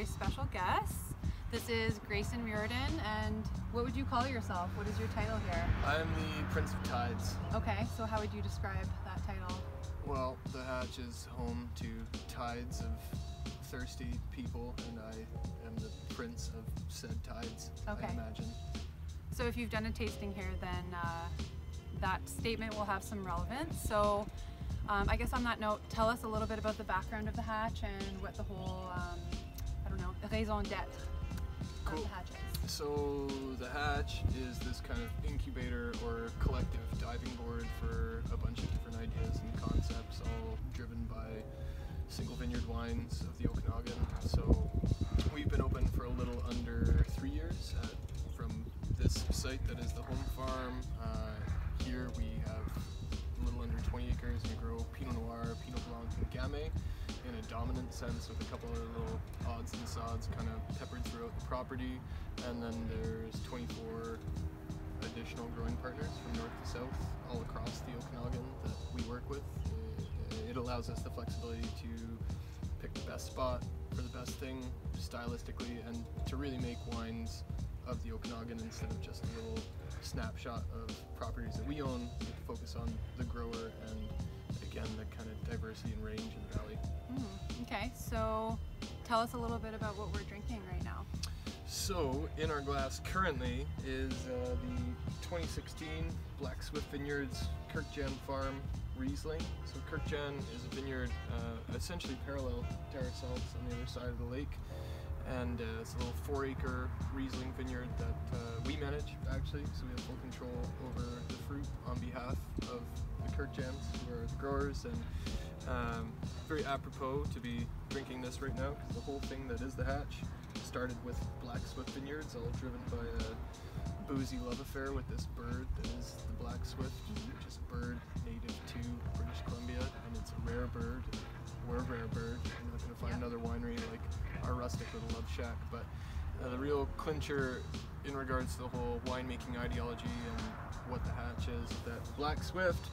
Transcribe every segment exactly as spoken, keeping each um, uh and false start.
very special guest. This is Grayson Muirden, and what would you call yourself? What is your title here? I'm the Prince of Tides. Okay, so how would you describe that title? Well, the hatch is home to tides of thirsty people, and I am the prince of said tides, Okay. I imagine. So if you've done a tasting here, then uh, that statement will have some relevance. So um, I guess on that note, tell us a little bit about the background of the hatch and what the whole, um, I don't know, raison d'etre Cool. of the hatch is. So the hatch is this kind of incubator or collective diving board for a bunch of different ideas and concepts, all driven by single vineyard wines of the Okanagan. So we've been open for a little under three years at, from this site that is the home farm. Uh, here we have a little under twenty acres, and we grow Pinot Noir, Pinot Blanc, and Gamay in a dominant sense, with a couple of little odds and sods kind of peppered throughout the property. And then there's twenty-four additional growing partners from north to south all across the Okanagan that we work with. It allows us the flexibility to pick the best spot for the best thing stylistically, and to really make wines of the Okanagan instead of just a little snapshot of properties that we own. We focus on the grower and, again, the kind of diversity and range in the valley. Mm, okay, so tell us a little bit about what we're drinking right now. So, in our glass currently is uh, the twenty sixteen Black Swift Vineyards Kirkjan Farm Riesling. So Kirkjan is a vineyard uh, essentially parallel to ourselves on the other side of the lake, and uh, it's a little four acre Riesling vineyard that uh, we manage actually, so we have full control over the fruit on behalf of the Kirkjans, who are the growers, and um, very apropos to be drinking this right now, because the whole thing that is the hatch started with Black Swift Vineyards, all driven by a boozy love affair with this bird that is the Black Swift, which is a bird native to British Columbia, and it's a rare bird. We're a rare bird. You're not going to find Yeah. another winery like our rustic little love shack, but uh, the real clincher in regards to the whole winemaking ideology and what the hatch is, that Black Swift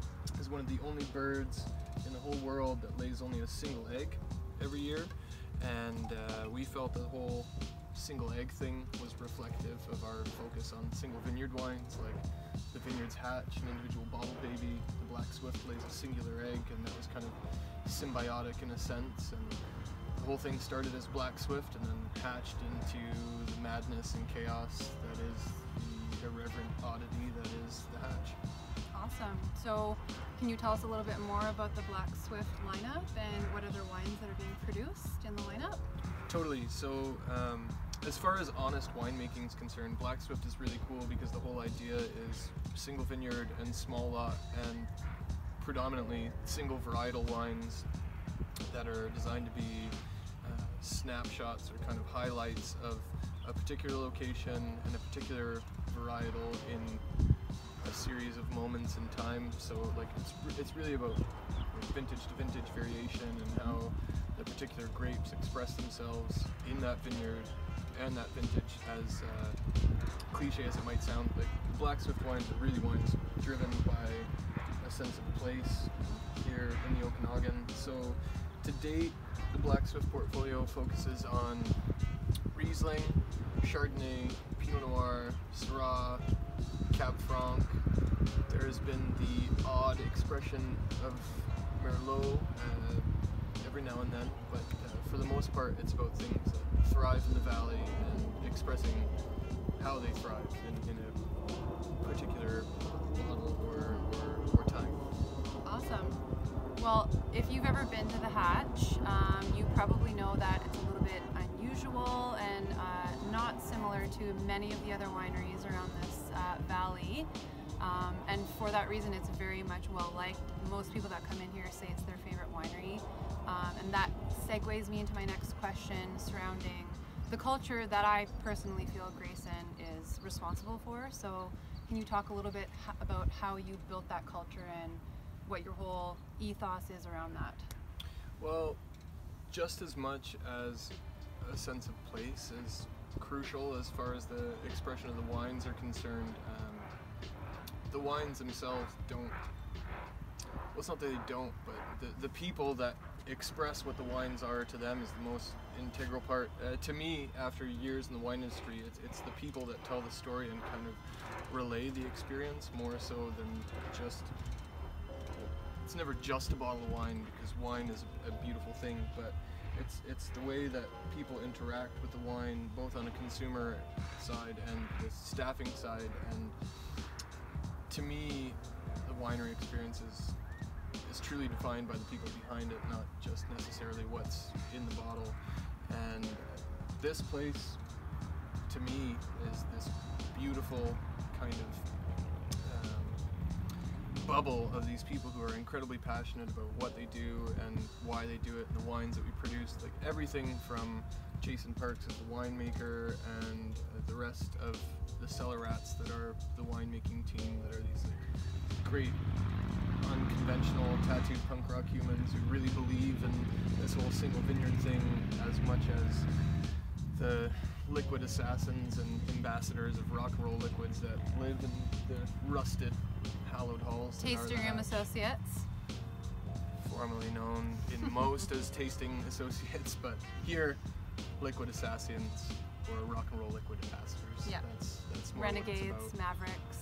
is one of the only birds in the whole world that lays only a single egg every year, and uh, we felt the whole single egg thing was reflective of our focus on single vineyard wines, like the vineyard's hatch, an individual bottle baby. The Black Swift lays a singular egg, and that was kind of symbiotic in a sense, and the whole thing started as Black Swift and then hatched into the madness and chaos that is the irreverent oddity that is the hatch. Awesome. So can you tell us a little bit more about the Black Swift lineup and what other wines that are being produced in the lineup? Totally. So um, as far as honest winemaking is concerned, Black Swift is really cool because the whole idea is single vineyard and small lot, and predominantly single varietal wines that are designed to be uh, snapshots or kind of highlights of a particular location and a particular varietal in a series of moments in time. So like it's it's really about vintage to vintage variation and how the particular grapes express themselves in that vineyard and that vintage. As uh, cliche as it might sound, like Black Swift wines are really wines driven by a sense of place here in the Okanagan. So to date, the Black Swift portfolio focuses on Riesling, Chardonnay, Pinot Noir, Syrah, Cab Franc. There has been the odd expression of Merlot uh, every now and then, but uh, for the most part it's about things that thrive in the valley and expressing how they thrive in, in a particular bottle or, or, or time. Awesome. Well, if you've ever been to the hatch, um, you probably know that it's a little bit unusual and uh, not similar to many of the other wineries around this uh, valley. Um, and for that reason, it's very much well liked. Most people that come in here say it's their favorite winery. Um, and that segues me into my next question surrounding the culture that I personally feel Grayson is responsible for. So can you talk a little bit h- about how you built that culture and what your whole ethos is around that? Well, just as much as a sense of place is crucial as far as the expression of the wines are concerned. Um, the wines themselves don't, well, it's not that they don't, but the, the people that express what the wines are to them is the most integral part. Uh, to me, after years in the wine industry, it's, it's the people that tell the story and kind of relay the experience more so than just, it's never just a bottle of wine, because wine is a, a beautiful thing, but it's it's the way that people interact with the wine, both on a consumer side and the staffing side. And to me, the winery experience is, is truly defined by the people behind it, not just necessarily what's in the bottle. And this place, to me, is this beautiful kind of um, bubble of these people who are incredibly passionate about what they do and why they do it, and the wines that we produce. Like everything from Jason Parks as the winemaker, and uh, the rest of the cellar rats that are the winemaking team, that are these like, great unconventional tattooed punk rock humans who really believe in this whole single vineyard thing as much as the liquid assassins and ambassadors of rock and roll liquids that live in the rusted, hallowed halls. Tasting Room Associates. Formerly known in most as Tasting Associates, but here, Liquid Assassins, or rock and roll liquid ambassadors. Yeah. That's, that's more Renegades, what it's about. Mavericks.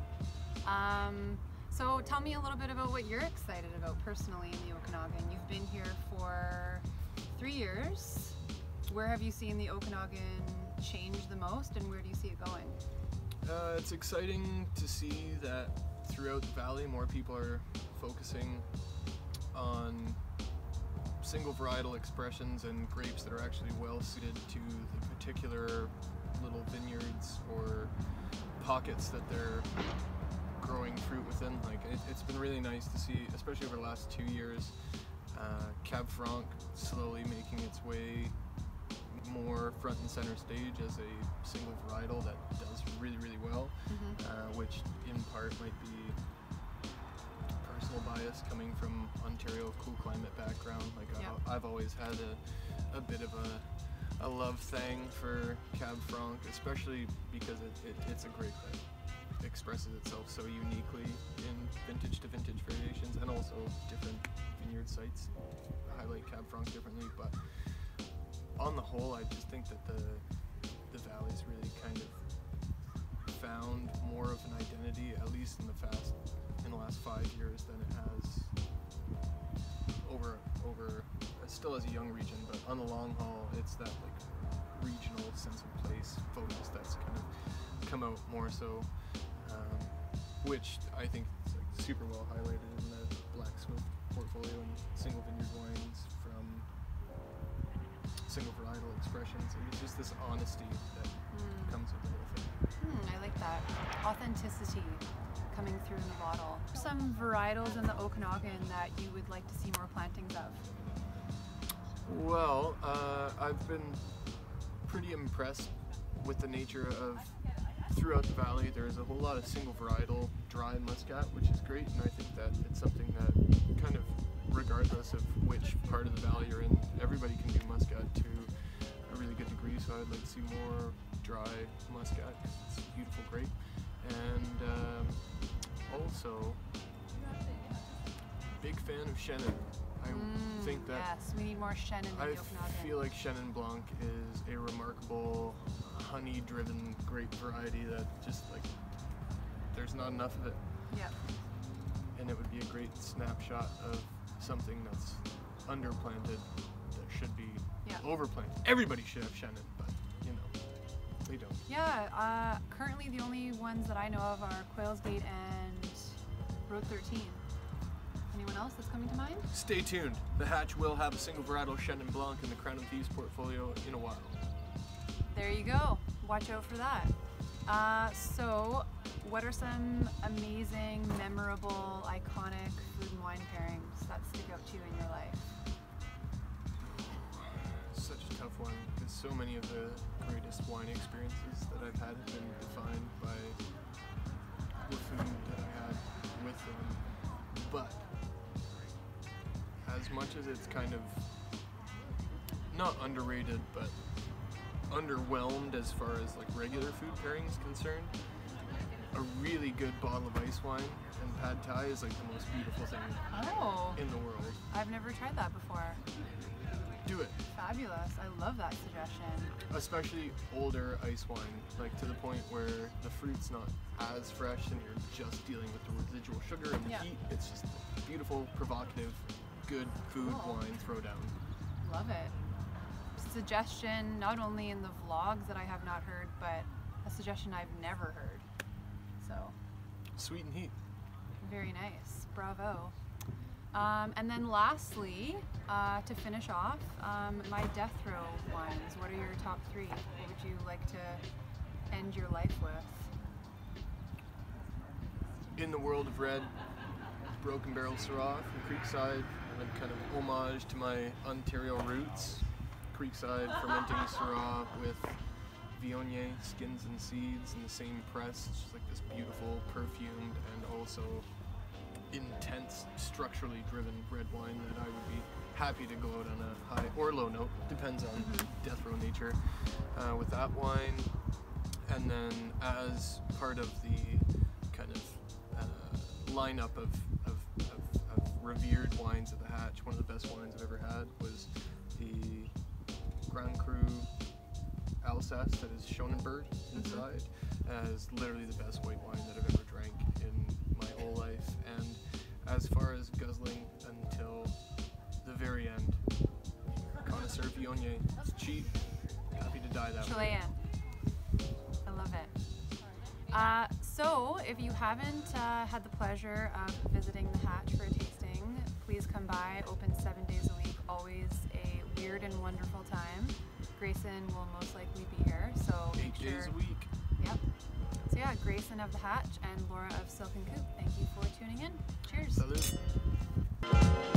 Um, so tell me a little bit about what you're excited about personally in the Okanagan. You've been here for three years. Where have you seen the Okanagan change the most, and where do you see it going? Uh, it's exciting to see that throughout the valley more people are focusing on single varietal expressions and grapes that are actually well suited to the particular little vineyards or pockets that they're growing fruit within. Like it, it's been really nice to see, especially over the last two years, uh, Cab Franc slowly making its way more front and center stage as a single varietal that does really, really well, Mm-hmm. uh, which in part might be personal bias coming from Ontario cool climate background. Like Yeah. I, I've always had a, a bit of a, a love thing for Cab Franc, especially because it, it, it's a grape that expresses itself so uniquely in vintage to vintage variations, and also different vineyard sites highlight Cab Franc differently. But on the whole, I just think that the the valley's really kind of found more of an identity, at least in the fast in the last five years, than it has over over uh, still as a young region. But on the long haul, it's that like regional sense of place focus that's kind of come out more so, um, which I think is like super well highlighted in the Black Swift portfolio and single vineyard wines from single varietal expressions. It's just this honesty that Mm. comes with the whole thing. Hmm, I like that. Authenticity coming through in the bottle. Some varietals in the Okanagan that you would like to see more plantings of? Well, uh, I've been pretty impressed with the nature of, throughout the valley, there's a whole lot of single varietal dry muscat, which is great, and I think that it's something that kind of, regardless of which part of the valley you're in, everybody can do muscat to a really good degree, so I'd like to see more dry muscat, because it's a beautiful grape. And um, also, big fan of Chenin. I Mm, think that yes, we need more Chenin in the I Okanagan. feel like Chenin Blanc is a remarkable honey-driven grape variety that just like, there's not enough of it. Yeah. And it would be a great snapshot of something that's underplanted that should be Yeah. overplanted. Everybody should have Chenin, but you know, they don't. Yeah, uh, currently the only ones that I know of are Quails Gate and Road thirteen. Anyone else that's coming to mind? Stay tuned. The Hatch will have a single varietal Chenin Blanc in the Crown and Thieves portfolio in a while. There you go. Watch out for that. Uh, so, what are some amazing, memorable, iconic food and wine pairings that stick out to you in your life? Such a tough one, because so many of the greatest wine experiences that I've had have been defined by the food that I had with them. But as much as it's kind of not underrated, but underwhelmed as far as like regular food pairings concerned, a really good bottle of ice wine and pad thai is like the most beautiful thing Oh, in the world. I've never tried that before. do it. Fabulous. I love that suggestion. Especially older ice wine, like to the point where the fruit's not as fresh and you're just dealing with the residual sugar and the Yeah. heat. It's just beautiful, provocative, good food Cool. wine throwdown. Love it. Suggestion not only in the vlogs that I have not heard, but a suggestion I've never heard. So, Sweet and heat. very nice. Bravo. Um, and then lastly, uh, to finish off, um, my death row wines. What are your top three? What would you like to end your life with? In the world of red, Broken Barrel Syrah from Creekside, and a kind of homage to my Ontario roots. Creekside fermenting Syrah with Viognier skins and seeds in the same press. It's just like this beautiful, perfumed, and also intense, structurally driven red wine that I would be happy to go out on a high or low note, depends on death row nature, uh, with that wine. And then as part of the kind of uh, lineup of, of, of, of revered wines at the Hatch, one of the best wines I've ever had was the Grand Cru Alsace that is Schonenberg inside, as literally the best white wine that I've ever drank in my whole life. And as far as guzzling until the very end, Connoisseur Viognier. It's cheap, happy to die that way. Chilean. I love it. Uh, so, if you haven't uh, had the pleasure of visiting the Hatch for a tasting, please come by. Open seven days a week. Always a weird and wonderful time. Grayson will most likely be here, so make Eight sure. days a week. Yep. So yeah, Grayson of the Hatch and Laura of Silken Coop. Thank you for tuning in. Cheers. Salud.